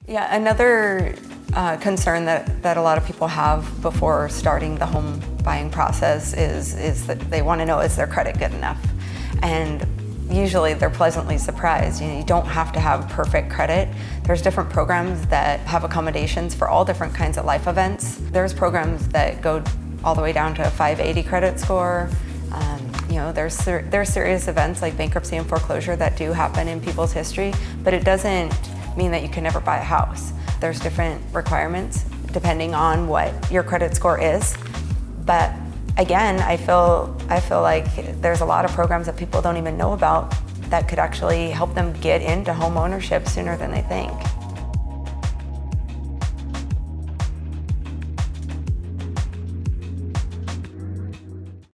Yeah, another concern that a lot of people have before starting the home buying process is that they want to know, is their credit good enough? And usually they're pleasantly surprised. You don't have to have perfect credit. There's different programs that have accommodations for all different kinds of life events. There's programs that go all the way down to a 580 credit score. There's serious events like bankruptcy and foreclosure that do happen in people's history, but it doesn't mean that you can never buy a house. There's different requirements depending on what your credit score is. But again, I feel like there's a lot of programs that people don't even know about that could actually help them get into home ownership sooner than they think.